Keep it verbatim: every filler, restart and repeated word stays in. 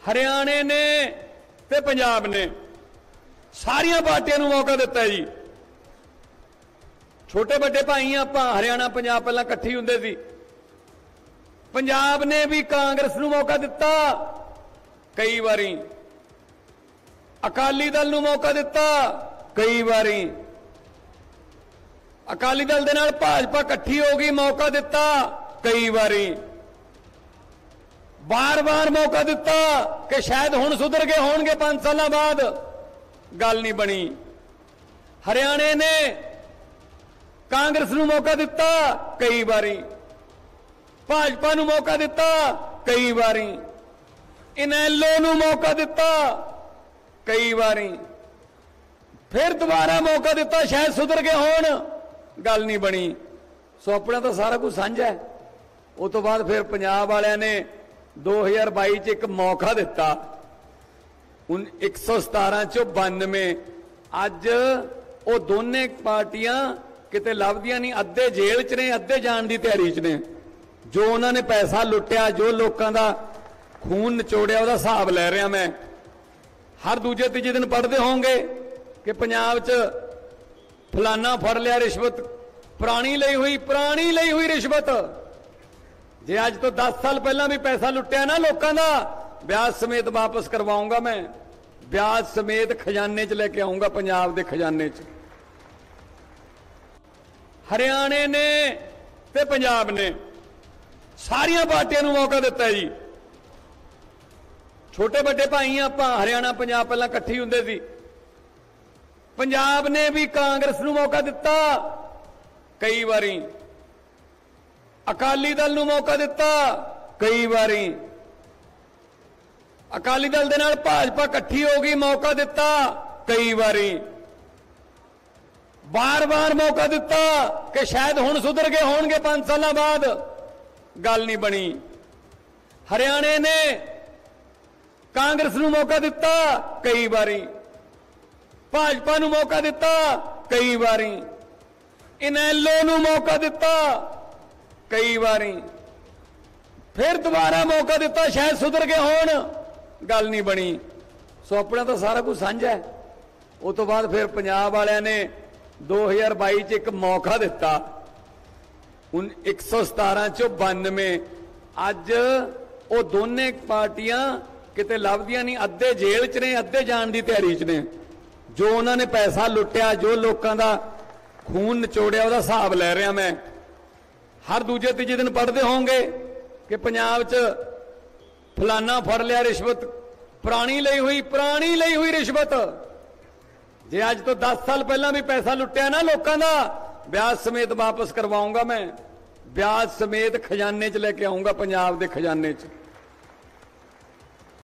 हरियाणे ने ते पंजाब ने सारिया पार्टियां नूं मौका दिता जी। छोटे बड़े भाई आपां हरियाणा पंजाब पहलां इकट्ठी हुंदे सी। पंजाब ने भी कांग्रेस नूं मौका दिता कई बारी, अकाली दल नूं मौका दिता कई बारी, अकाली दल दे नाल भाजपा इकट्ठी हो गई, मौका दिता कई बारी, बार बार मौका दिता कि शायद हुण सुधर गए होणगे पांच साल बाद, गल नहीं बनी। हरियाणे ने कांग्रेस नूं मौका दिता कई बारी, भाजपा नूं मौका दिता कई बारी, इनैलो नूं मौका दिता कई बारी, फिर दोबारा मौका दिता शायद सुधर गए होण, गल नहीं बनी। सो अपना तो सारा कुछ साझा है। उस तो बाद फिर पंजाब वालियां ने दो हज़ार बाई च एक मौका दिता, उन एक सौ सतारा चो बानवे। अज वो दोने पार्टियां किते लभदियां नहीं, अद्धे जेल च ने, अद्धे जाण दी तैयारी च ने। जो उन्होंने पैसा लुटिया, जो लोगों का खून निचोड़िया, उसका हिसाब लै रहा मैं। हर दूजे तीजे दिन पढ़ते होंगे कि पंजाब च फलाना फड़ लिया रिश्वत, पुरानी लई हुई पुरानी लई हुई रिश्वत। जे अज तो दस साल पहला भी पैसा लुटिया ना लोगों का, ब्याज समेत वापस करवाऊंगा मैं, ब्याज समेत खजाने च लेके आऊंगा, पंजाब के खजाने च। हरियाणे ने ते पंजाब ने सारिया पार्टियां नूं मौका दिता जी। छोटे बड़े भाई आपां हरियाणा पंजाब पहलां इकट्ठी हुंदे सी। पंजाब ने भी कांग्रेस नूं मौका दिता कई बारी, अकाली दल नूं मौका दिता कई बारी, अकाली दल दे नाल भाजपा इकट्ठी हो गई, मौका दिता कई बारी, बार बार मौका दिता कि शायद हुण सुधर गए होणगे पांच साल बाद, गल नहीं बनी। हरियाणे ने कांग्रेस नूं मौका दिता कई बारी, भाजपा नूं मौका दिता कई बारी, इनैलो नूं मौका दिता कई बारी, फिर दोबारा मौका दिता शायद सुधर गए होण, गल नहीं बनी। सो अपना तो सारा कुछ साझा है। उस तो बाद फिर पंजाब वालियां ने दो हज़ार बाई च एक मौका दिता, उन एक सौ सतारा चो बानवे। अज वो दोने पार्टियां किते लभदियां नहीं, अद्धे जेल च ने, अद्धे जाण दी तैयारी च ने। जो उन्होंने पैसा लुटिया, जो लोगों का खून निचोड़िया, उसका हिसाब लै रहा मैं। हर दूजे तीजे दिन पढ़ते होंगे कि पंजाब च फलाना फड़ लिया रिश्वत, पुरानी लई हुई पुरानी लई हुई रिश्वत। जे अज तो दस साल पहला भी पैसा लुटिया ना लोगों का, ब्याज समेत वापस करवाऊंगा मैं, ब्याज समेत खजाने च लेके आऊंगा, पंजाब के खजाने च।